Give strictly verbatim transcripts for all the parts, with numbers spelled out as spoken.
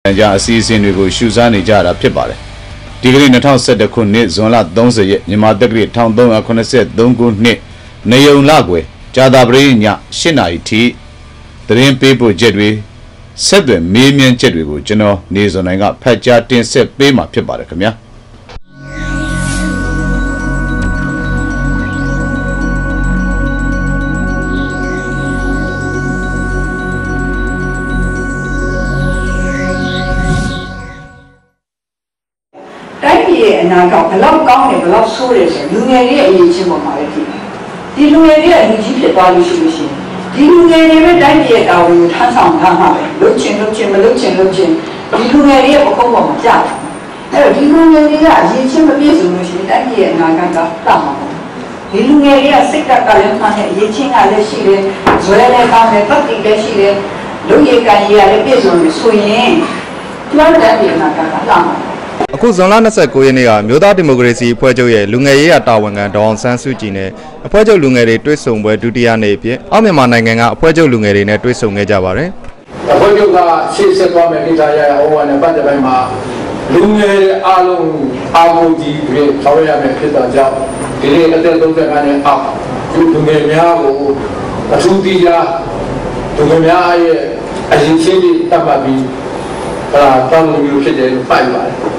家စီစဉ်တွေကိုရှုစားနေကြတာဖြစ်ပါတယ်။ဒီကနေ့၂၀၁၁ခုနှစ်ဇွန်လ၃၀ရက်မြန်မာတက္ကရာ၁၃၇၃ခုနှစ်နေုံလကွယ်ကြာသပတေးည၈နာရီထိသတင်းပေးပို့ချက်တွေဆက်သွယ်မေးမြန်းချက်တွေကိုကျွန်တော်နေစွန်နိုင်ကဖတ်ကြားတင်ဆက်ပေးမှာဖြစ်ပါတယ်ခင်ဗျာ။အနာကဘလောက်ကောင်းတယ်ဘလောက်ဆိုးတယ်ဆိုလူငယ်လေးရဲ့အရေးချင်းပေါ်မှာလည်းဒီဒီလူငယ်လေးရဲ့လူကြီးဖြစ်သွားလို့ရှိလို့ရှိရင်ဒီလူငယ်လေးပဲတိုင်းပြည်ရဲ့တာဝန်ကိုထမ်းဆောင်ထားမှာပဲလုပ်ချင်လုပ်ချင်မလုပ်ချင်လုပ်ချင်ဒီလူငယ်လေးရဲ့ပခုံးပေါ်မှာကြာတယ်အဲ့တော့ဒီလူငယ်လေးကအရေးချင်းမပြည့်စုံလို့ရှိရင်တိုင်းပြည်ရဲ့အနာကကတောက်မှာပေါ့ဒီလူငယ်လေးကစိတ်ကကလည်းမှန်းတဲ့အရေးချင်းကလည်းရှိတယ်ဇွဲလည်းကောင်းတယ်ပတ်တိလည်းရှိတယ်လူရည်ကံရည်ကလည်းပြည့်စုံလို့ဆိုရင်ဒီလိုတိုင်းပြည်အနာကကတောက်မှာအခုဇွန်လ၂၉ရက်နေ့ကမြို့သားဒီမိုကရေစီအဖွဲ့ချုပ်ရဲ့လူငယ်ရေးရာတာဝန်ခံဒေါအောင်ဆန်းစုကြည်နဲ့အဖွဲ့ချုပ်လူငယ်တွေတွေ့ဆုံပွဲဒုတိယနေ့အဖြစ်အောက်မြန်မာနိုင်ငံကအဖွဲ့ချုပ်လူငယ်တွေနဲ့တွေ့ဆုံခဲ့ကြပါတယ်။အဖွဲ့ချုပ်ကရှေ့ဆက်သွားမယ့်ကိစ္စရရဟောဝါနဲ့ပတ်သက်ပိုင်းမှာလူငယ်အားလုံးအားလုံးကြီးတွေဆောင်ရွက်ရမယ့်ဖြစ်တာကြောင့်ဒီနေ့အသက်၃၅နှစ်အောက်လူငယ်များကိုအထူးသီးခြားလူငယ်များရဲ့အရင်ချင်းတွေတတ်မှတ်ပြီးဟာတောင်းလို့ဖြစ်တယ်လို့ပိုက်ပါတယ်။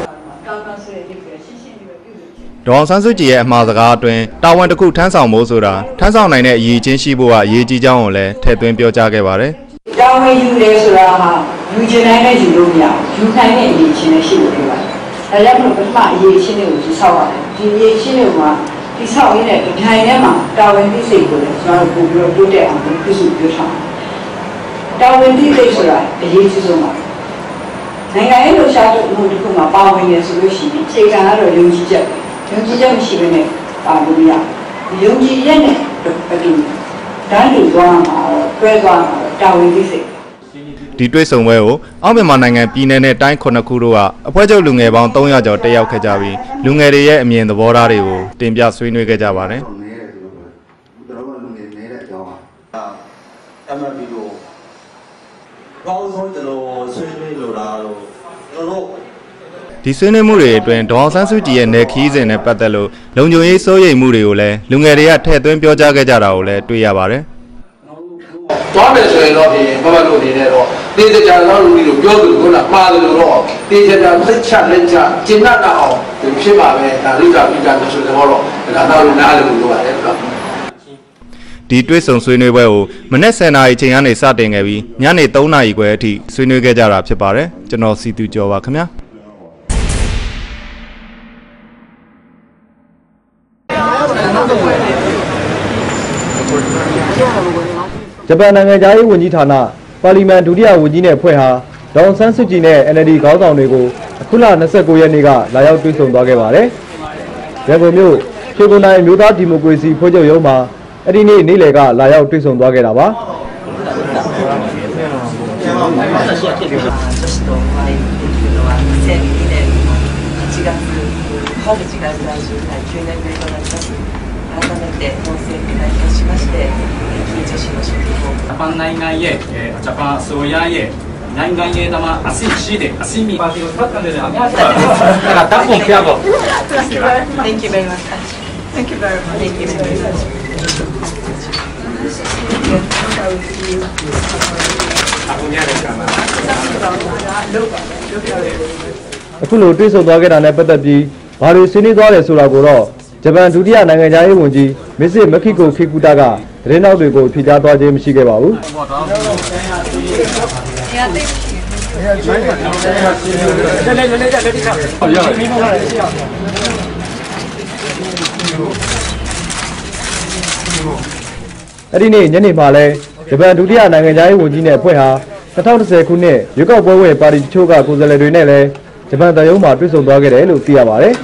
ဒေါအောင်ဆန်းစုကြည်ရဲ့အမှားစကားအတွင်းတာဝန်တစ်ခုထမ်းဆောင်ဖို့ဆိုတာထမ်းဆောင်နိုင်တဲ့အရေးချင်းရှိဖို့ကအရေးကြီးကြောင်းကိုလည်းထည့်သွင်းပြောကြားခဲ့ပါတယ်။တာဝန်ယူတယ်ဆိုတာဟာယူချင်နိုင်တဲ့ယူလို့မရဘူး။ယူနိုင်တဲ့အရေးချင်းလည်းရှိလို့ပြောပါတယ်။ဒါကြောင့်မို့ပထမအရေးချင်းတွေကိုကြီးဆောက်ရတယ်။ဒီအရေးချင်းတွေမှာဒီဆောက်ရင်းတဲ့ဒီထိုင်ထဲမှာတာဝန်သိစိတ်ကိုလည်းကျွန်တော်တို့ပို့ပြီးတော့တိုးတက်အောင်ပြုစုပြောထားတယ်။တာဝန်သိစိတ်ဆိုတာအရေးကြီးဆုံးပါ။နိုင်ငံရေးလှုပ်ရှားမှုတစ်ခုမှာပါဝင်ရဆိုလို့ရှိရင်အခြေခံကတော့ယုံကြည်ချက်ယုံကြည်ချက်မရှိဘဲနဲ့ပါလို့ရယုံကြည်ရက်နဲ့အတူတန်းတူသွားမှာတွဲသွားမှာတာဝန်သိစိတ်ဒီတွေ့ဆုံပွဲကိုအောက်မြန်မာနိုင်ငံပြည်내နဲ့တိုင်းခုနှစ်ခုတို့ကအဖွဲ့ချုပ်လူငယ်ပေါင်း၃၀၀ကျော်တက်ရောက်ခဲ့ကြပြီးလူငယ်တွေရဲ့အမြင်သဘောထားတွေကိုတင်ပြဆွေးနွေးခဲ့ကြပါတယ်။ကျွန်တော်တို့လူငယ်နေတဲ့အကြောင်းဟာအမှန်ပြီးတော့ကောင်းဆုံးကျွန်တော်ဆွေးနွေးလိုတာတော့ကျွန်တော်တို့ဒီဆွေးနွေးမှုတွေအတွင်းဒေါအောင်ဆန်းစုကြည်ရဲ့နယ်ခီးစဉ်နဲ့ပတ်သက်လို့လုံခြုံရေးစိုးရိမ်မှုတွေကိုလည်းလူငယ်တွေကထည့်သွင်းပြောကြားခဲ့ကြတာကိုလည်းတွေ့ရပါတယ်။သွားမယ်ဆိုရင်တော့ဒီဘဘတို့နေနဲ့တော့တေးစကြတော့လူကြီးတို့ပြောသူကမှားတယ်လို့တော့တေးစကြလက်ချလက်ချကျင့်တတ်အောင်ဖြစ်ပါပဲဒါလိကပိကဆိုတဲ့ဘောတော့ဒါတော့နားလို့ပြောပါတယ်နော်ဒီတွေ့ဆုံဆွေးနွေးပွဲကိုမနက်၁၀နာရီချိန်ကနေစတင်ခဲ့ပြီးညနေ၃နာရီခွဲအထိဆွေးနွေးခဲ့ကြတာဖြစ်ပါတယ်ကျွန်တော်စီသူကျော်ပါခင်ဗျာဂျပန်နိုင်ငံသားရေးဝန်ကြီးဌာနပါလီမန်ဒုတိယဝန်ကြီးနဲ့ဖွဲ့ဟာဒေါအောင်ဆန်းစုကြည်နဲ့ N L D ခေါင်းဆောင်တွေကိုအခုလ၂၉ရက်နေ့ကလာရောက်တွေ့ဆုံသွားခဲ့ပါတယ်။ရန်ကုန်မြို့ရွှေဘုံတိုင်းမြို့သားဒီမိုကရေစီဖွဲ့ချုပ်ရုံးမှာအဲ့ဒီနေ့နေ့လယ်ကလာရောက်တွေ့ဆုံသွားခဲ့တာပါ။ジャパン内外へ、えー、ジャパンソーヤへ内外へ玉足しで足みパーティーを使ったんでね。だからダポンピアゴ。Thank you very much. Thank you very much. Thank you very much. အခုလိုတွေ့ဆုံသွားခဲ့တာနဲ့ပတ်သက်ပြီးဘာတွေဆွေးနွေးသွားတယ်ဆိုတာကိုတော့ဂျပန်ဒုတိယနိုင်ငံသားရေးဝန်ကြီးမစ္စမခိကိုခိကူတာကသတင်းနောက်တွေကိုဖြေကြားသွားခြင်းမရှိခဲ့ပါဘူးအဲ့ဒီနေ့ညနေမှာလဲဂျပန်ဒုတိယနိုင်ငံသားရေးဝန်ကြီးနဲ့အဖွဲ့ဟာ၂၀၁၀ခုနှစ်ရွေးကောက်ပွဲဝင်ပါတီချို့ကကိုယ်စားလှယ်တွေနဲ့လည်းဂျပန်တပ်ရုံးမှာတွေ့ဆုံသွားခဲ့တယ်လို့သိရပါတယ်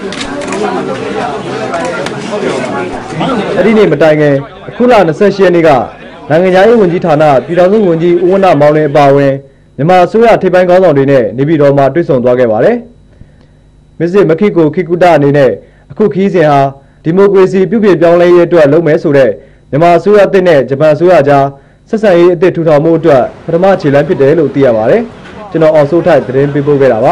အဲ့ဒီနေ့မတိုင်ခင်အခုလ၂၈ရက်နေ့ကနိုင်ငံသားရေးဝန်ကြီးဌာနပြည်ထောင်စုဝန်ကြီးဦးဝဏ္ဏမောင်လင်းအပါအဝင်မြန်မာအစိုးရထိပ်ပိုင်းခေါင်းဆောင်တွေနဲ့နေပြည်တော်မှာတွေ့ဆုံသွားခဲ့ပါတယ်မစ္စမခိကိုခိကူတာအနေနဲ့အခုခီးစဉ်ဟာဒီမိုကရေစီပြုပြင်ပြောင်းလဲရေးအတွက်လုပ်မယ်ဆိုတဲ့မြန်မာအစိုးရအသစ်နဲ့ဂျပန်အစိုးရကြားဆက်ဆံရေးအသစ်ထူထောင်မှုအတွက်ပထမခြေလှမ်းဖြစ်တယ်လို့သိရပါတယ်။ကျွန်တော်အောင်စိုးထိုက်သတင်းပေးပို့ခဲ့တာပါ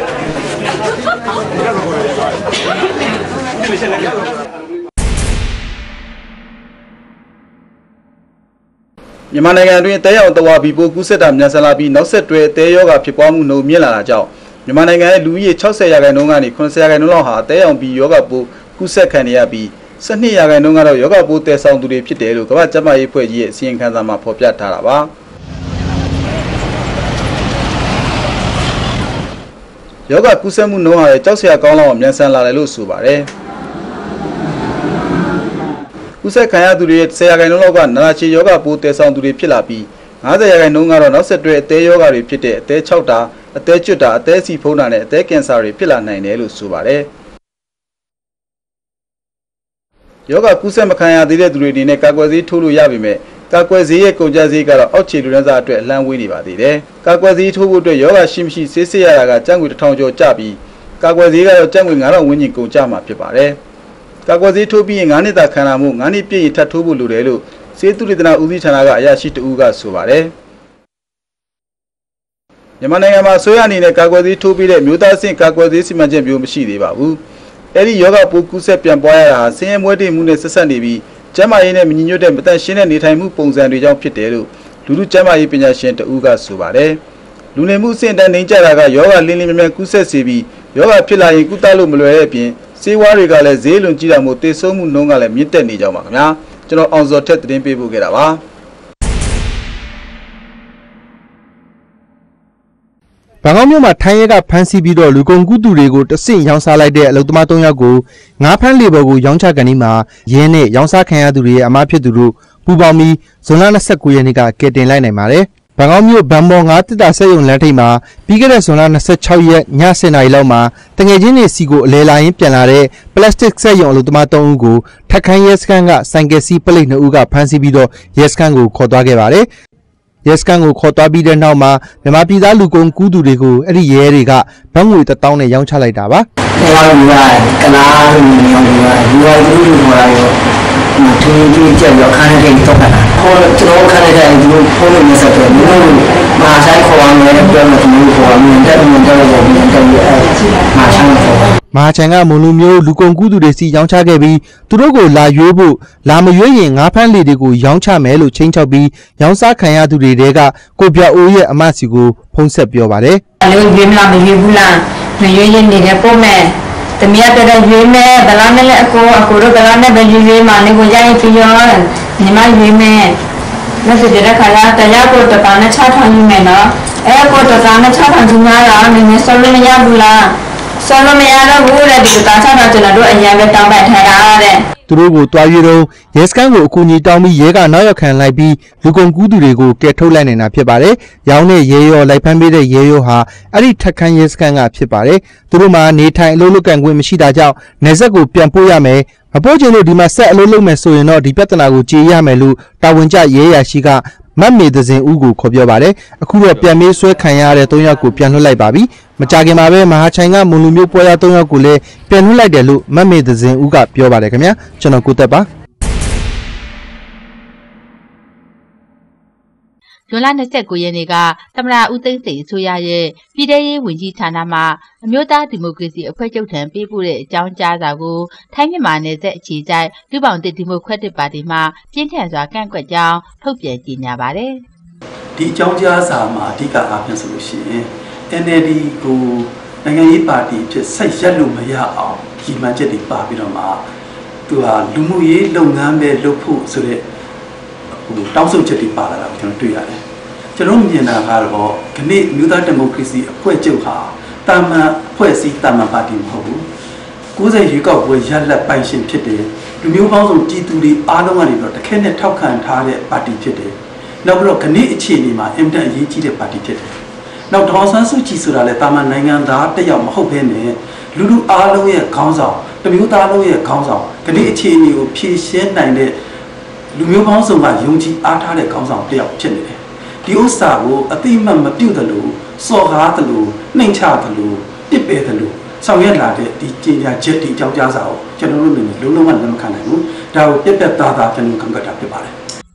မြန်မာနိုင်ငံတွင်တဲရောက်တဝါဘီပိုကူးဆက်တာမြန်ဆန်လာပြီးနောက်ဆက်တွဲတဲရောဂါဖြစ်ပွားမှုနှုန်းမြင့်လာတာကြောင့်မြန်မာနိုင်ငံရဲ့လူဦးရေ၆၀ရာခိုင်နှုန်းကနေ၇၀ရာခိုင်နှုန်းလောက်ဟာတဲရောက်ပြီးရောဂါပိုးကူးဆက်ခံနေရပြီး၁၂ရာခိုင်နှုန်းကတော့ရောဂါပိုးတည်ဆောင်သူတွေဖြစ်တယ်လို့ကမ္ဘာ့ကျန်းမာရေးအဖွဲ့ကြီးရဲ့အစီရင်ခံစာမှာဖော်ပြထားတာပါယောဂကူးစက်မှုနှုန်းဟာကြောက်စရာကောင်းလောက်မြန်ဆန်လာတယ်လို့ဆိုပါတယ်ကူးစက်ခံရသူတွေရဲ့၁၀ရာခိုင်နှုန်းလောက်ကနာနာချေယောဂပိုးတည်ဆောင်သူတွေဖြစ်လာပြီး၅၀ရာခိုင်နှုန်းကတော့နောက်ဆက်တွဲအသေးယောဂတွေဖြစ်တဲ့အသေး၆တာအသေးကျွတ်တာအသေးစီဖုံးတာနဲ့အသေးကင်ဆာတွေဖြစ်လာနိုင်တယ်လို့ဆိုပါတယ်ယောဂကူးစက်မခံရသေးတဲ့သူတွေအနေနဲ့ကာကွယ်ဆေးထိုးလို့ရပေမဲ့ကာကွယ်ဆေးရဲ့ကုန်ကျစရိတ်ကတော့အောက်ခြေလူတန်းစားအတွက်အလံဝေးနေပါသေးတယ်။ကာကွယ်ဆေးထိုးဖို့အတွက်ယောဂရှိမရှိဆေးစစ်ရတာကကျပ်ငွေတစ်ထောင်ကျော်ကျပြီးကာကွယ်ဆေးကတော့ကျပ်ငွေငါးထောင်ဝန်းကျင်ကုန်ကျမှာဖြစ်ပါတယ်။ကာကွယ်ဆေးထိုးပြီးရင်ငါးနှစ်သာခံရမှုငါးနှစ်ပြည့်ရင်ထပ်ထိုးဖို့လိုတယ်လို့ဆေးသုတေသနဦးစီးဌာနကအရာရှိတဦးကဆိုပါတယ်။မြန်မာနိုင်ငံမှာဆိုရအနေနဲ့ကာကွယ်ဆေးထိုးပြီးတဲ့မြို့သားအဆင့်ကာကွယ်ဆေးစီမံချက်မျိုးမရှိသေးပါဘူး။အဲဒီယောဂပိုးကူးစက်ပြန်ပွားရတာဟာဆင်းရဲမွဲတေမှုနဲ့ဆက်ဆက်နေပြီးကျန်းမာရေးနဲ့မညီညွတ်တဲ့မတန်ရှင်းတဲ့နေထိုင်မှုပုံစံတွေကြောင့်ဖြစ်တယ်လို့လူလူကျန်းမာရေးပညာရှင်တဦးကဆိုပါတယ်။လူနေမှုအဆင့်အတန်းနှိမ့်ကျတာကယောဂလင်းလင်းမြန်မြန်ကူးစက်စေပြီးယောဂဖြစ်လာရင်ကုသလို့မလွယ်တဲ့အပြင်ဆေးဝါးတွေကလည်းဈေးလွန်ကြီးတာမို့တေဆုံးမှုနှုန်းကလည်းမြင့်တက်နေကြပါခင်ဗျာ။ကျွန်တော်အောင်စော်ထက်သတင်းပေးပို့ခဲ့တာပါ။ဘန်ကောက်မြို့မှာထိုင်းရဲကဖမ်းဆီးပြီးတော့လူကုန်ကူးသူတွေကိုတဆင့်ရောင်းစားလိုက်တဲ့အလုပ်သမား၃ယောက်ကိုငါးဖမ်းလေပေါ်ကိုရောင်းချကန်ဒီမှာရင်းနဲ့ရောင်းစားခံရသူတွေရဲ့အမားဖြစ်သူတို့ပူပေါင်းပြီးဇွန်လ၂၉ရက်နေ့ကကယ်တင်လိုက်နိုင်ပါတယ်။ဘန်ကောက်မြို့ဘန်မော်ငါးတစ်တာဆက်ယုံလမ်းထိပ်မှာပြီးခဲ့တဲ့ဇွန်လ၂၆ရက်ည၁၀နာရီလောက်မှာတငယ်ချင်းတွေစီကိုအလဲလာရင်းပြန်လာတဲ့ပလတ်စတစ်ဆက်ယုံအလုပ်သမား၃ဦးကိုထက်ခန်းရဲစခန်းကဆိုင်ကယ်စီးပလိတ်၂ဦးကဖမ်းဆီးပြီးတော့ရဲစခန်းကိုခေါ်သွားခဲ့ပါတယ်။ရဲစခန်းကိုခေါ်သွားပြီးတဲ့နောက်မှာမြန်မာပြည်သားလူကုန်ကူးသူတွေကိုအဲ့ဒီရဲတွေကဘတ်ငွေတစ်တောင်းနဲ့ရောင်းချလိုက်တာပါ။အဲလိုမျိုးကနာလူမျိုးတွေကလူဝိုင်းလူတွေရောဒီဒီကြောက်ရခါနေတယ်တော့တာ။ဟိုကျွန်တော်ခါနေတယ်ဒီလိုဖုန်းနဲ့ဆက်တယ်မျိုးမာဆိုင်ခေါ်အောင်လည်းပြောလို့ဒီလိုခေါ်အောင်လည်းတက်ပြီးတော့ပြောပြီးတော့မာဆိုင်ခေါ်မဟာချန်ကမွန်လူမျိုးလူကုန်ကူးသူတွေစီရောင်းချခဲ့ပြီးသူတို့ကိုလာရွေးဖို့လာမရွေးရင်ငါးဖမ်းလေတွေကိုရောင်းချမယ်လို့ချိန်ချောက်ပြီးရောင်းစားခံရသူတွေတဲကကိုပြအိုးရဲ့အမစီကိုဖုံးဆက်ပြောပါတယ်။အလုံးရွေးမလားမရွေးဘူးလားမရွေးရင်နေတယ်ပို့မယ်။တမီးကတည်းကရွေးမယ်ဗလာနဲ့လည်းအကိုအကိုတို့ဗလာနဲ့ပဲရွေးရွေးမှနေကိုရရင်ပြရောညီမရွေးမယ်။မစတဲ့ခါလာတရားကိုတပန်းနဲ့ချထောင်ယူမယ်နော်။အဲကိုတပန်းနဲ့ချထောင်ယူမှာလားနည်းနည်းစောလို့မရဘူးလား။ဆောလုံးမရတော့ဘူးတဲ့ဒီလိုတာချတာကျွန်တော်တို့အရင်ပဲတောင်းပန်ထားတာတဲ့သူတို့ကိုတွားရတော့ရဲစခန်းကိုအကူအညီတောင်းပြီးရဲကနောက်ရောက်ခံလိုက်ပြီးလူကုန်ကူးသူတွေကိုကယ်ထုတ်လိုက်နိုင်တာဖြစ်ပါတယ်။ရောင်းတဲ့ရဲရောလိုက်ဖမ်းပေးတဲ့ရဲရောဟာအဲ့ဒီထက်ခန်းရဲစခန်းကဖြစ်ပါတယ်။သူတို့မှာနေထိုင်အလုပ်လုပ်ကန်ခွင့်မရှိတာကြောင့်နေဆက်ကိုပြန်ပို့ရမယ်။မပို့ချင်လို့ဒီမှာဆက်အလုပ်လုပ်မယ်ဆိုရင်တော့ဒီပြဿနာကိုကြေးရမယ်လို့တာဝန်ကျရဲရရှိကမတ်မေသဇင်ဦးကိုခေါ်ပြောပါတယ်အခုတော့ပြန်မေးဆွဲခံရတဲ့၃ယောက်ကိုပြန်လွှတ်လိုက်ပါပြီမကြခင်မှာပဲမဟာချိုင်ကမွန်လူမျိုးပွဲရ၃ယောက်ကိုလည်းပြန်လွှတ်လိုက်တယ်လို့မတ်မေသဇင်ဦးကပြောပါတယ်ခင်ဗျာကျွန်တော်ကိုသက်ပါဇွန်လ၂၉ရက်နေ့ကသမ္မတဦးသိန်းစိန်အစိုးရရဲ့ပြည်ထရေးဝန်ကြီးဌာနမှအမျိုးသားဒီမိုကရေစီအဖွဲ့ချုပ်ထံပေးပို့တဲ့အကြောင်းကြားစာကိုထိုင်းမြန်မာနယ်စပ်အခြေစိုက်လူပောင်တစ်ဒီမိုကရက်တစ်ပါတီမှပြင်းထန်စွာကန့်ကွက်ကြောင်းထုတ်ပြန်ကြေညာပါတယ်။ဒီအကြောင်းကြားစာမှာအဓိကအားဖြင့်ဆိုလို့ရှိရင် N L D ကိုနိုင်ငံရေးပါတီဖြစ်ဆက်ရက်လို့မရအောင်ရည်မှန်းချက်တွေပါပြီးတော့မှသူဟာလူမှုရေးလုပ်ငန်းပဲလုပ်ဖို့ဆိုတဲ့ဟိုတောင်းဆိုချက်တွေပါလာတာကိုကျွန်တော်တွေ့ရတယ်။ကျွန်တော်မြင်တာကတော့ခဏမြို့သားဒီမိုကရေစီအဖွဲ့ချုပ်ဟာတာမန်အဖွဲ့အစည်းတာမန်ပါတီမဟုတ်ဘူး။ကိုယ်စားရွေးကောက်ပွဲရလဒ်ပိုင်ရှင်ဖြစ်တယ်။လူမျိုးပေါင်းစုံပြည်သူတွေအားလုံးကနေပြီးတော့တစ်ခဲနဲ့ထောက်ခံထားတဲ့ပါတီဖြစ်တယ်။နောက်ပြီးတော့ခဏအခြေအနေမှာအင်တန်အရေးကြီးတဲ့ပါတီဖြစ်တယ်။နောက်ဒေါ်ဆန်းစုကြည်ဆိုတာလည်းတာမန်နိုင်ငံသားတစ်ယောက်မဟုတ်ဘဲနဲ့လူလူအားလုံးရဲ့ခေါင်းဆောင်တမျိုးသားလုံးရဲ့ခေါင်းဆောင်ခဏအခြေအနေကိုဖြည့်ရှင်းနိုင်တဲ့လူမျိုးပေါင်းစုံကယုံကြည်အားထားတဲ့ခေါင်းဆောင်တစ်ယောက်ဖြစ်နေတယ်။ဒီဥစ္စာကိုအတိမတ်မပြုတ်တယ်လို့စော်ကားတယ်လို့နှိမ်ချတယ်လို့ပြစ်ပယ်တယ်လို့ဆောင်ရွက်လာတဲ့ဒီကြေညာချက်ဒီအကြောင်းကြားစာကိုကျွန်တော်တို့အနေနဲ့လုံးလုံးမလက်မခံနိုင်ဘူး။ဒါကိုပြက်ပြက်သားသားကျွန်တော်ခံကြတာဖြစ်ပါတယ်။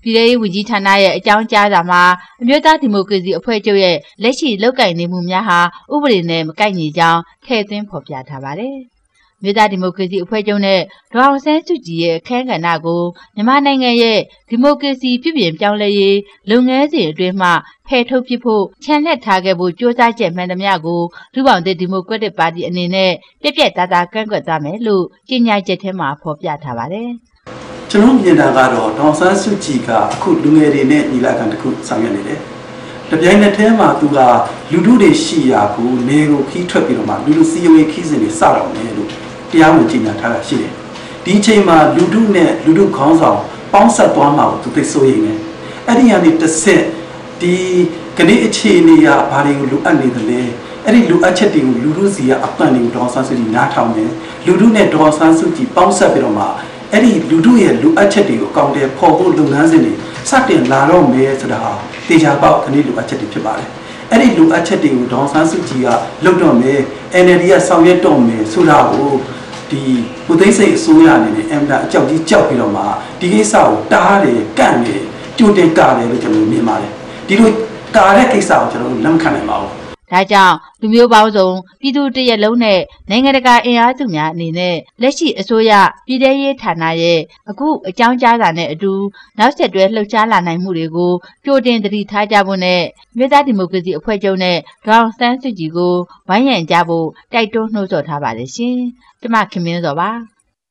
ပြည်ထောင်စုဝန်ကြီးဌာနရဲ့အကြောင်းကြားစာမှာအမျိုးသားဒီမိုကရေစီအဖွဲ့ချုပ်ရဲ့လက်ရှိလုပ်ကိုင်နေမှုများဟာဥပဒေနဲ့မကိုက်ညီကြောင်းထည့်သွင်းဖော်ပြထားပါတယ်။မြို့သားဒီမိုကရေစီအဖွဲ့ချုပ်နဲ့ဒေါအောင်ဆန်းစုကြည်ရဲ့အခမ်းကဏ္ဍကိုမြန်မာနိုင်ငံရဲ့ဒီမိုကရေစီပြည်ပြင်ပြောင်းလဲရေးလုပ်ငန်းစဉ်အတွင်းမှာဖယ်ထုတ်ပစ်ဖို့ခြံလှည့်ထားခဲ့ဖို့ကြိုးစားချက်မှန်သမျှကိုလူပောင်သစ်ဒီမိုကရက်တစ်ပါတီအနေနဲ့ပြက်ပြက်သားသားကန့်ကွက်သွားမယ်လို့ကြေညာချက်ထဲမှာဖော်ပြထားပါတယ်။ကျွန်တော်မြင်တာကတော့ဒေါအောင်ဆန်းစုကြည်ကအခုလူငယ်တွေနဲ့ညီလာခံတစ်ခုဆောင်ရွက်နေတယ်။တပြိုင်နက်တည်းမှာသူကလူထုတွေရှိရာကိုနေကိုခီးထွက်ပြီးတော့မှလူလူစီယိုရေးခီးစဉ်တွေစတော့မယ်လို့တရားဝင်ကြေညာထားတာရှိတယ်။ဒီအချိန်မှာလူထုနဲ့လူထုခေါင်းဆောင်ပေါင်းဆက်သွားမှာကိုသူသိဆိုရင်လည်းအဲ့ဒီကနေတစ်ဆက်ဒီကနေ့အခြေအနေကဘာတွေကိုလိုအပ်နေသလဲအဲ့ဒီလိုအပ်ချက်တွေကိုလူထုစီကအပန့်တွေကိုဒေါအောင်ဆန်းစုကြည်နားထောင်တယ်လူထုနဲ့ဒေါအောင်ဆန်းစုကြည်ပေါင်းဆက်ပြီးတော့မှအဲ့ဒီလူထုရဲ့လိုအပ်ချက်တွေကိုအကောင့်တွေပေါ်ဖို့လုပ်ငန်းစဉ်တွေစတင်လာတော့မယ်ဆိုတာဟာတေချာပေါက်ခဏလိုအပ်ချက်တွေဖြစ်ပါတယ်အဲ့ဒီလိုအပ်ချက်တွေကိုဒေါအောင်ဆန်းစုကြည်ကလုပ်တော့မယ် N L D ကဆောင်ရွက်တော့မယ်ဆိုတာကိုဒီကိုသိစိတ်အစိုးရအနေနဲ့အမ်ဒါအကြောက်ကြီးကြောက်ပြီးတော့မှဒီကိစ္စကိုတားတယ်ကန့်တယ်ကြိုတင်ကားတယ်လို့ကျွန်တော်မြင်ပါတယ်ဒီလိုကားတဲ့ကိစ္စကိုကျွန်တော်လက်မခံနိုင်ပါဘူးဒါကြောင့်လူမျိုးပေါင်းစုံပြည်သူတရက်လုံးနဲ့နိုင်ငံတကာအင်အားစုများအနေနဲ့လက်ရှိအစိုးရပြည်ထရေးဌာနရဲ့အခုအကြောင်းကြားစာနဲ့အတူနောက်ဆက်တွဲလှုပ်ရှားလာနိုင်မှုတွေကိုကြိုတင်သတိထားကြဖို့နဲ့မြို့သားဒီမိုကရေစီအဖွဲ့ချုပ်နဲ့ဒေါအောင်ဆန်းစုကြည်ကိုဝိုင်းရံကြဖို့တိုက်တွန်းနှိုးဆော်ထားပါတယ်ရှင်။ကျမခင်မင်းစောပါ။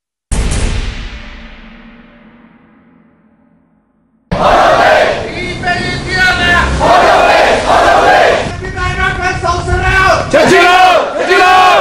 ချက်ချီလို့ချက်ချီလို့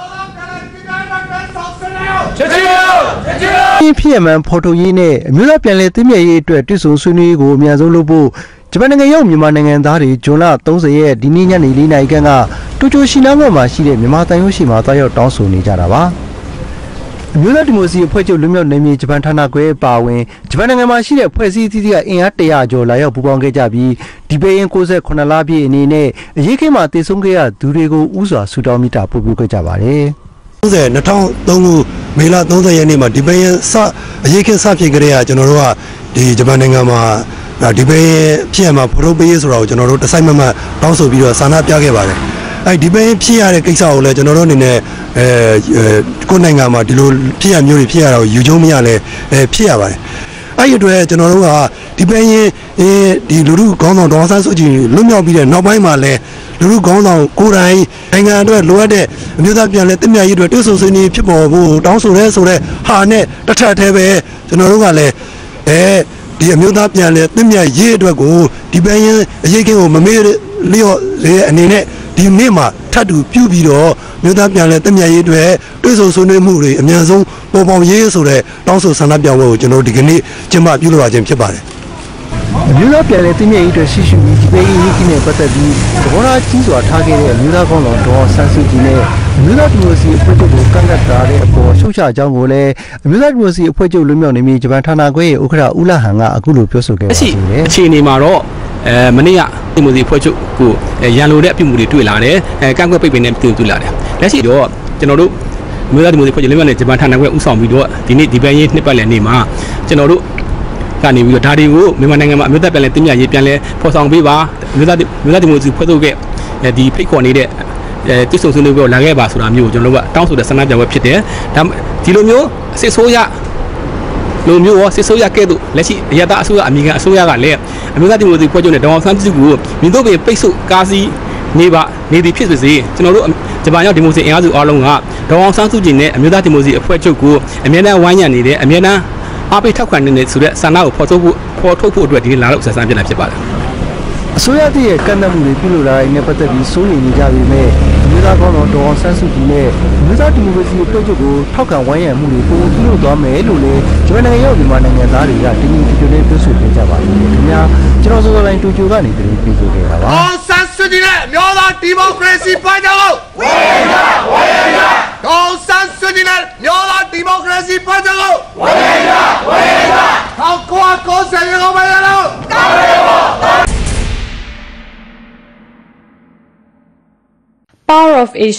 ချက်ချီလို့ချက်ချီလို့ဖြစ်ရမှန်ဖော်ထုတ်ရေးနဲ့အမျိုးသားပြန်လည်သိမြတ်ရေးအတွက်တွေ့ဆုံဆွေးနွေးရေးကိုအများဆုံးလုပ်ဖို့ဂျပန်နိုင်ငံရောက်မြန်မာနိုင်ငံသားတွေဇွန်လသုံးဆယ်ရက်ဒီနေ့ညနေလေးနာရီခန့်ကတိုကျိုရှိနားမှာရှိတဲ့မြန်မာတန်ရုံးရှိမှာတွားရောက်တောင်းဆိုနေကြတာပါအမျိုးသားဒီမိုကရေစီအဖွဲ့ချုပ်လူမျိုးနယ်မြေဂျပန်ဌာနခွဲပါဝင်ဂျပန်နိုင်ငံမှာရှိတဲ့ဖွဲ့စည်းအသီးသီးကအင်အားတရာကျော်လာရောက်ပူးပေါင်းခဲ့ကြပြီးဒီပေရင်ကိုးဆယ်ခုနှစ်လပြည့်အနေနဲ့အရေးခင်းမှာတည်ဆုံခဲ့ရသူတွေကိုဥစွာဆူတောင်းမိတာပို့ပြခဲ့ကြပါတယ်၂၀၂၀၀၃ခုမေလသုံးဆယ်ရက်နေ့မှာဒီပေရင်စအရေးခင်းစဖြစ်ကြတဲ့ကကျွန်တော်တို့ကဒီဂျပန်နိုင်ငံမှာဒီပေရင်ဖြစ်ရမှာဖော်ထုတ်ပေးဆိုတာကိုကျွန်တော်တို့တစိုက်မမတ်တောင်းဆိုပြီးတော့ဆန္ဒပြခဲ့ပါတယ်အဲဒီပေရင်ဖြစ်ရတဲ့ကိစ္စကိုလည်းကျွန်တော်တို့အနေနဲ့အဲကိုယ်နိုင်ငံမှာဒီလိုဖြစ်ရမျိုးတွေဖြစ်ရတာကိုယူကျုံမရလဲအဲဖြစ်ရပါတယ်အဲ့ဒီအတွက်ကျွန်တော်တို့ကဒီပေရင်ဒီလူလူခေါင်းဆောင်ဒေါ်ဆန်းစုကြည်လွတ်မြောက်ပြီးတဲ့နောက်ပိုင်းမှာလဲလူလူခေါင်းဆောင်ကိုယ်တိုင်နိုင်ငံအတွက်လိုအပ်တဲ့အမျိုးသားပြန်လည်တည်မြဲရေးအတွက်တွဲဆုံဆွေးနွေးဖြစ်ပေါ်ဖို့တောင်းဆိုရဲဆိုတဲ့ဟာနဲ့တစ်ထပ်တည်းပဲကျွန်တော်တို့ကလည်းအဲဒီအမျိုးသားပြန်လည်တည်မြဲရေးအတွက်ကိုဒီပေရင်အရေးကင်းကိုမမေ့လျော့ရဲ့အနေနဲ့ဒီနေ့မှာထပ်တူပြုပြီးတော့မြို့သားပြန်လဲတမြတ်ရေးတွေတွေ့ဆုံဆွေးနွေးမှုတွေအများဆုံးပေါ်ပေါရေးဆိုတဲ့တောင်းဆိုဆန္ဒပြပွဲကိုကျွန်တော်ဒီကနေ့ကျင်းပပြုလုပ်ရခြင်းဖြစ်ပါတယ်အမျိုးသားပြန်လဲတမြတ်ရေးတွေရှိရှိပြီးဒီပေရေးကြီးနဲ့ပတ်သက်ပြီးသဘောထားကြီးစွာထားခဲ့တဲ့အမျိုးသားကောင်းဆောင်ဒေါ်ဆန်းစုကြည်နဲ့အမျိုးသားဒီမိုကရေစီအဖွဲ့ချုပ်ကိုကန့်ကွက်ထားတဲ့အပေါ်ရှုတ်ချကြောင်းကိုလည်းအမျိုးသားဒီမိုကရေစီအဖွဲ့ချုပ်လွတ်မြောက်နေမြေဂျပန်ဌာနခွဲရဲ့ဥက္ကဋ္ဌဦးလာဟန်ကအခုလိုပြောဆိုခဲ့ပါတယ်အခြေအနေမှာတော့အဲမနေ့ကဒီမိုစီဖွဲ့ချုပ်ကိုရန်လိုတဲ့အပြုမှုတွေတွေ့လာတယ်အဲကန့်ကွက်ပိတ်ပင်နဲ့တူတူလာတယ်လက်ရှိတော့ကျွန်တော်တို့မြို့သားဒီမိုစီဖွဲ့ချုပ်လင်းမြနဲ့ဂျပန်ဌာနခွဲဥဆောင်ပြီးတော့ဒီနေ့ဒီပန်းရေးနှစ်ပတ်လည်နေ့မှာကျွန်တော်တို့ကနေပြီးတော့ဒါတွေကိုမြန်မာနိုင်ငံမှာအမျိုးသားပြန်လည်တင်ပြရေးပြန်လည်ဖော်ဆောင်ပေးပါမြို့သားမြို့သားဒီမိုစီဖွဲ့ချုပ်ကဒီဖိတ်ခေါ်နေတဲ့အဲတိစုံစုံတွေကိုလာခဲ့ပါဆိုတာမျိုးကိုကျွန်တော်တို့ကတောင်းဆိုတဲ့ဆန္ဒပြပွဲဖြစ်တယ်ဒါဒီလိုမျိုးစစ်ဆိုးရလူမျိုးရောစစ်ဆိုးရကဲ့သို့လက်ရှိအရသာအစိုးရအမေရိကန်အစိုးရကလည်းအမျိုးသားဒီမိုကရေစီဖွဲ့ချုပ်နဲ့ဒေါအောင်ဆန်းစုကြည်ကို民တို့ပင်ပိတ်ဆို့ကားစီးနေပါနေသည်ဖြစ်စေကျွန်တော်တို့ဂျပန်ရောက်ဒီမိုကရေစီအင်အားစုအားလုံးကဒေါအောင်ဆန်းစုကြည်နဲ့အမျိုးသားဒီမိုကရေစီအဖွဲ့ချုပ်ကိုအမြဲတမ်းဝိုင်းရံနေတဲ့အမြဲတမ်းအားပေးထောက်ခံနေတဲ့ဆိုတဲ့ဆန္ဒကိုဖော်ထုတ်ဖို့ဖော်ထုတ်ဖို့အတွက်ဒီလာလို့ဆက်ဆံပြလာဖြစ်ပါတယ်အစိုးရတည်းရဲ့ကန့်သတ်မှုတွေပြုလုပ်လာတဲ့ပတ်သက်ပြီးစိုးရိမ်နေကြပေမဲ့အမျိုးသားကောင်းဆောင်ဒေါအောင်ဆန်းစုကြည်နဲ့အမျိုးသားဒီမိုကရေစီအဖွဲ့ချုပ်ကိုထောက်ခံဝိုင်းရံမှုတွေပုံပြုလုပ်သွားမယ်လို့လည်းဂျပန်နိုင်ငံရောက်မြန်မာနိုင်ငံသားတွေကတင်းတင်းကြပ်ကြပ်လေးပြောဆိုနေကြပါတယ်ခင်ဗျာကျွန်တော်စောစောတိုင်းတိုကျိုကနေတင်ပြပေးခဲ့တာပါအောင်ဆန်းစုကြည်နဲ့အမျိုးသားဒီမိုကရေစီအဖွဲ့ချုပ်ကိုဝေးရဝေးရအောင်ဆန်းစုကြည်နဲ့အမျိုးသားဒီမိုကရေစီအဖွဲ့ချုပ်ကိုဝေးရဝေးရဟောက်ကွာကိုဆယ်ရောမရလို့ကောင်းတယ်ပေါ့ Power of Asia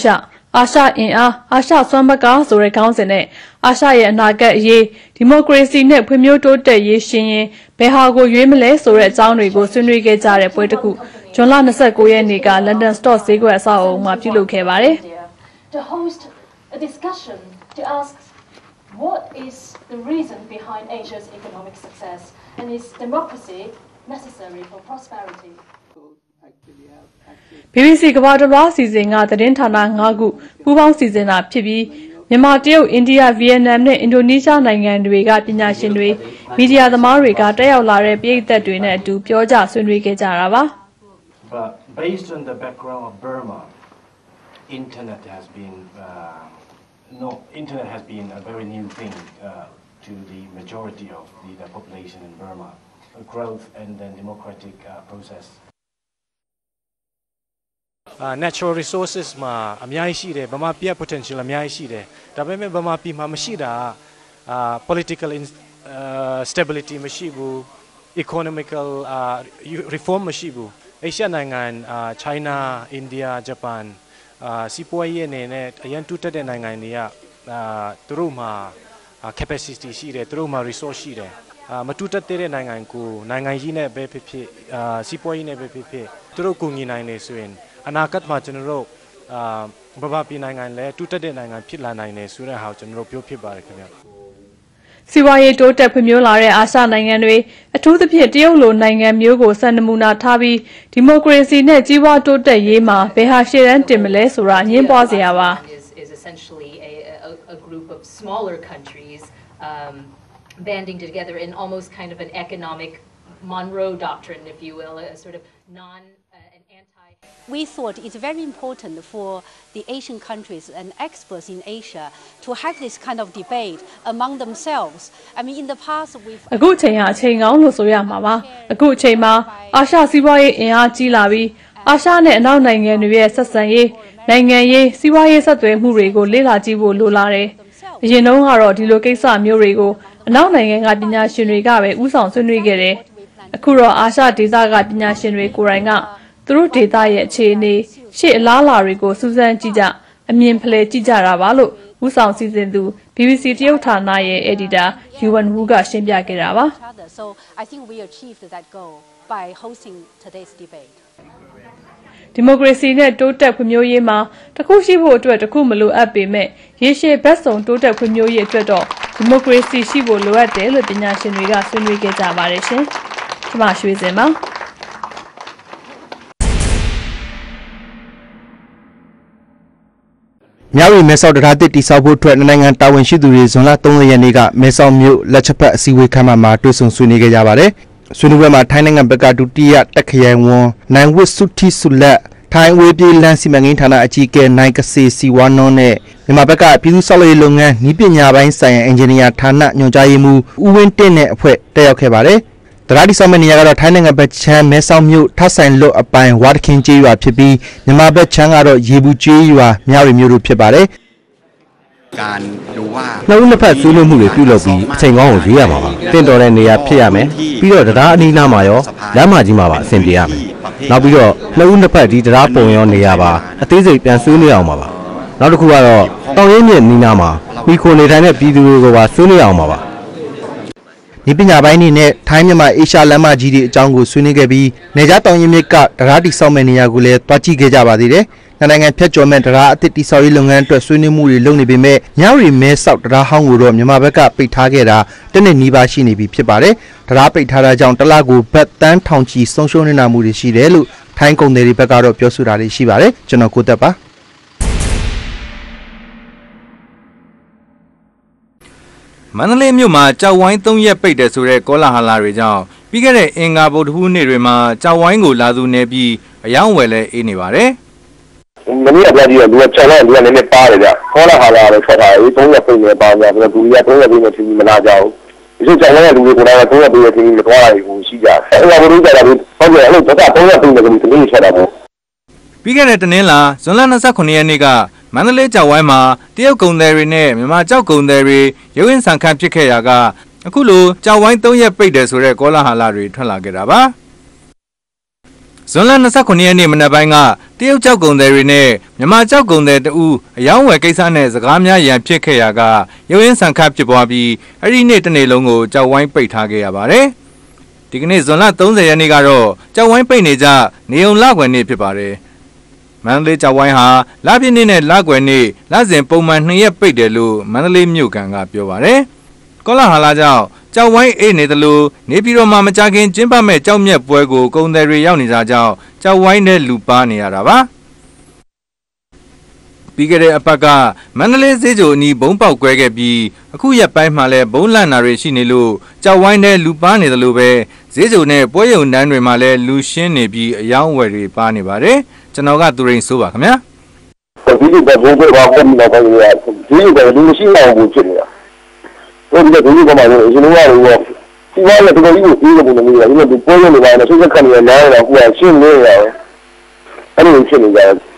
အာရှအင်အားအာရှစွမ်းမကားဆိုတဲ့ခေါင်းစဉ်နဲ့အာရှရဲ့အနာဂတ်အရေးဒီမိုကရေစီနဲ့ဖွံ့ဖြိုးတိုးတက်ရေးရှင်ရင်ဘယ်ဟာကိုရွေးမလဲဆိုတဲ့အကြောင်းတွေကိုဆွေးနွေးခဲ့ကြတဲ့ပွဲတစ်ခုဇွန်လ၂၉ရက်နေ့က London Stock ဈေးကွက်အဆောက်အအုံမှာပြုလုပ်ခဲ့ပါတယ် To host a discussion to ask what is the reason behind Asia's economic success and is democracy necessary for prosperity B B C ကမ္ဘာတစ်ပါးစီစဉ်ကသတင်းဌာန၅ခုပူးပေါင်းစီစဉ်တာဖြစ်ပြီးမြန်မာတရုတ်အိန္ဒိယဗီယက်နမ်နဲ့အင်ဒိုနီးရှားနိုင်ငံတွေကပညာရှင်တွေမီဒီယာသမားတွေကတက်ရောက်လာတဲ့ပြည်သက်တွေနဲ့အတူပြောကြဆွေးနွေးခဲ့ကြတာပါ But based on the background of Burma, internet has been uh, no internet has been a very new thing uh, to the majority of the, the population in Burma, a growth and then democratic uh, process. Uh, natural resources မှာအများကြီးရှိတယ်ဗမာပြည် potential အများကြီးရှိတယ်ဒါပေမဲ့ဗမာပြည်မှာမရှိတာ uh, political in, uh, stability မရှိဘူး economical uh, reform မရှိဘူး Asia နိုင်ငံ uh, China India Japan စီးပွားရေးအနေနဲ့အရင်တူတက်တဲ့နိုင်ငံတွေကသူတို့မှာ capacity ရှိတယ်သူတို့မှာ resource ရှိတယ်မတူတက်တဲ့နိုင်ငံကိုနိုင်ငံကြီးနဲ့ပဲဖြစ်ဖြစ်စီးပွားရေးနဲ့ပဲဖြစ်ဖြစ်သူတို့ကူညီနိုင်နေဆိုရင်အနာဂတ်မှာကျွန်တော်တို့ဗမာပြည်နိုင်ငံလည်းတူတက်တဲ့နိုင်ငံဖြစ်လာနိုင်တယ်ဆိုတဲ့ဟာကိုကျွန်တော်တို့ပြောဖြစ်ပါတယ်ခင်ဗျစီးပွားရေးတိုးတက်ဖွံ့ဖြိုးလာတဲ့အာရှနိုင်ငံတွေအထူးသဖြင့်တရုတ်လိုနိုင်ငံမျိုးကိုစံနမူနာထားပြီးဒီမိုကရေစီနဲ့ကြီးပွားတိုးတက်ရေးမှာဘယ်ဟာရှေ့တန်းတင်မလဲဆိုတာအငြင်းပွားစရာပါ is essentially a, a, a group of smaller countries um, banding together in almost kind of an economic Monroe doctrine, if you will, a sort of non uh, an anti We thought it's very important for the Asian countries and experts in Asia to have this kind of debate among themselves. I mean, in the past, we've. အခုချိန်ဟာအချိန်ကောင်းလို့ဆိုရမှာပါအခုအချိန်မှာအာရှစီးပွားရေးအင်အားကြီးလာပြီးအာရှနဲ့အနောက်နိုင်ငံတွေရဲ့ဆက်ဆံရေးနိုင်ငံရေးစီးပွားရေးဆက်သွယ်မှုတွေကိုလေ့လာကြည့်ဖို့လိုလာတယ်အရင်တုန်းကတော့ဒီလိုကိစ္စမျိုးတွေကိုအနောက်နိုင်ငံကပညာရှင်တွေကပဲဥဆောင်ဆွေးနွေးခဲ့တယ်အခုတော့အာရှဒေသကပညာရှင်တွေကိုယ်တိုင်ကသူတို့ဒေသရဲ့အခြေအနေရှေ့အလားအလာတွေကိုစူးစမ်းကြည့်ကြအမြင်ဖလှယ်ကြည့်ကြတာပါလို့ဥဆောင်စီစဉ်သူ B B C တရုတ်ဌာနရဲ့ editor Yuan Wu ကရှင်းပြခဲ့တာပါ So I think we achieved that goal by hosting today's debate. ဒီမိုကရေစီနဲ့တိုးတက်ဖွံ့ဖြိုးရေးမှာတစ်ခုရှိဖို့အတွက်တစ်ခုမလိုအပ်ပေမဲ့ရေရှည်ဘက်စုံတိုးတက်ဖွံ့ဖြိုးရေးအတွက်တော့ဒီမိုကရေစီရှိဖို့လိုအပ်တယ်လို့ပညာရှင်တွေကဆွေးနွေးခဲ့ကြပါတယ်ရှင်။ကျွန်မရွှေစင်ပါမြောက်ရီမဲဆောက်တရားတစ်တိဆောက်ဖို့အတွက်နိုင်ငံတာဝန်ရှိသူတွေဇွန်လ၃ရက်နေ့ကမဲဆောက်မြို့လက်ချက်ဖက်အစည်းအဝေးခန်းမှာတွေ့ဆုံဆွေးနွေးခဲ့ကြပါတယ်။ဆွေးနွေးပွဲမှာထိုင်းနိုင်ငံဘက်ကဒုတိယတက်ခရိုင်ဝန်နိုင်ဝစ်စုတိဆုလက်ထိုင်းဝေးပြေးလန်းစီမံကိန်းဌာနအကြီးအကဲနိုင်ကစေစီဝါနွန်နဲ့မြန်မာဘက်ကပြည်သူ့ဆောက်လုပ်ရေးလုပ်ငန်းနည်းပညာပိုင်းဆိုင်ရာအင်ဂျင်နီယာဌာနညွှန်ကြားရေးမှူးဦးဝင်းတင့်နဲ့အဖွဲ့တက်ရောက်ခဲ့ပါတယ်။တရားတိဆောက်မဲ့နေရာကတော့ထိုင်းနိုင်ငံဘက်ချမ်းမဲဆောက်မြို့ထဆိုင်လွတ်အပိုင်းဝါတခင်ကျေးရွာဖြစ်ပြီးမြန်မာဘက်ချမ်းကတော့ရေဘူးကျေးရွာမြောက်ရီမြို့တို့ဖြစ်ပါတယ်။การดูว่าနှစ်ဦးနှစ်ဖက်ဆွေးနွေးမှုတွေပြုလုပ်ပြီးအချိန်ကောင်းကိုရွေးရမှာပါတင့်တော်တဲ့နေရာဖြစ်ရမယ်ပြီးတော့တရားအနီးနားမှာရောလမ်းမကြီးမှာပါအဆင်ပြေရမယ်နောက်ပြီးတော့နှစ်ဦးနှစ်ဖက်ဒီတရားပုံရောနေရာပါအသေးစိတ်ပြန်ဆွေးနွေးအောင်ပါပါနောက်တစ်ခုကတော့တောင်ရင်းမြစ်နီးနားမှာမိခိုနေထိုင်တဲ့ပြည်သူတွေကိုပါဆွေးနွေးအောင်ပါပါဒီပညာပိုင်းနေနဲ့ထိုင်းမြန်မာအေရှာလမ်းမကြီးတွေအကြောင်းကိုဆွေးနွေးခဲ့ပြီးနေကြားတောင်ရင်မြစ်ကတရားတိဆောက်မဲ့နေရာကိုလည်းတွားကြည့်ခဲ့ကြပါသေးတယ်။နိုင်ငံဖြတ်ကျော်မဲ့တရားအသစ်တိဆောက်ရေးလုပ်ငန်းအတွက်ဆွေးနွေးမှုတွေလုပ်နေပေမဲ့မြောက်ရီမဲဆောက်တရားဟောင်းကိုတော့မြန်မာဘက်ကပိတ်ထားခဲ့တာတနစ်နီးပါးရှိနေပြီဖြစ်ပါတယ်။တရားပိတ်ထားတာကြောင့်တလကိုဘတ်တန်းထောင်ချီဆုံးရှုံးနေတာမှုတွေရှိတယ်လို့ထိုင်းကုန်သည်တွေဘက်ကတော့ပြောဆိုတာတွေရှိပါတယ်။ကျွန်တော်ကိုသက်ပါမန္တလေးမြို့မှာကြောက်ဝိုင်း၃ရက်ပိတ်တယ်ဆိုတဲ့ကောလာဟလတွေကြောင့်ပြီးခဲ့တဲ့အင်္ဂါဗုဒ္ဓဟူးနေ့တွေမှာကြောက်ဝိုင်းကိုလာသူနေပြီးအယောင်ဝယ်လဲအေးနေပါတယ်မနေ့ကပြကြည့်တော့လူကကြောက်ဝိုင်းလူကလည်းနည်းပါတယ်ဗျကောလာဟလတွေထွက်တာအေး၃ရက်ပိတ်နေပါဗျာပြီးတော့လူကြီးက၃ရက်ပိတ်နေထင်မလားကြောက်ဒီကြောက်ဝိုင်းကလူတွေကိုလည်း၃ရက်ပိတ်နေထင်မသွားရဘူးရှိကြတယ်အဲ့ဒါဘုရားကြတာဟုတ်တယ်အဲ့လိုတော့၃ရက်ပိတ်နေတယ်ဒီနေ့ထွက်တာပေါ့ပြီးခဲ့တဲ့တနင်္လာဇွန်လ၂၉ရက်နေ့ကမန္တလေးကြောက်ဝိုင်းမှာတရုတ်ကုန်သည်တွေနဲ့မြန်မာကြောက်ကုန်သည်တွေရုပ်ရင်းဆန်ခတ်ဖြစ်ခဲ့ရာကအခုလိုကြောက်ဝိုင်း၃ရက်ပိတ်တယ်ဆိုတဲ့ကောလာဟလတွေထွက်လာခဲ့တာပါဇွန်လ၂၉ရက်နေ့မနက်ပိုင်းကတရုတ်ကြောက်ကုန်သည်တွေနဲ့မြန်မာကြောက်ကုန်သည်တဦးအယောင်းဝယ်ကိစ္စနဲ့စကားများရန်ဖြစ်ခဲ့ရာကရုပ်ရင်းဆန်ခတ်ဖြစ်ပွားပြီးအဲ့ဒီနေ့တနေ့လုံးကိုကြောက်ဝိုင်းပိတ်ထားခဲ့ရပါတယ်။ဒီကနေ့ဇွန်လ၃၀ရက်နေ့ကတော့ကြောက်ဝိုင်းပိတ်နေကြနေုံလကွယ်နေ့ဖြစ်ပါတယ်။မန္တလေးကြောက်ဝိုင်းဟာလပြည့်နေ့နဲ့လကွယ်နေ့လစဉ်ပုံမှန်နှစ်ရက်ပိတ်တယ်လို့မန္တလေးမြို့ကန်ကပြောပါတယ်။ကောလာဟာလာကြောင့်ကြောက်ဝိုင်းအိတ်နေတယ်လို့နေပြည်တော်မှာမကြခင်ကျင်းပမဲ့ကြောက်မြက်ပွဲကိုကုန်သည်တွေရောက်နေကြကြောင်းကြောက်ဝိုင်းနဲ့လူပါနေရတာပါပြီးခဲ့တဲ့အပတ်ကမန္တလေးဈေးကြိုအနီးဘုံပေါက်ကွဲခဲ့ပြီးအခုရက်ပိုင်းမှာလည်းဘုံလန့်နာတွေရှိနေလို့ကြောက်ဝိုင်းနဲ့လူပါနေတယ်လို့ပဲဈေးကြိုနဲ့ပွဲရုံတန်းတွေမှာလည်းလူရှင်းနေပြီးအယောင်းဝယ်တွေပါနေပါတယ်ကျွန်တော်ကသူရိန်ဆိုးပါခင်ဗျာဒီလိုပဲဘုံပေါက်ကွဲပြီးတော့ဒီလိုပဲလူရှိအောင်ကိုဖြစ်နေတာ我比较同意干嘛呢？因为我我一般的这个有一个不能理解，因为你播用的话呢，现在看你拿来的话，心里面，他那个心里面。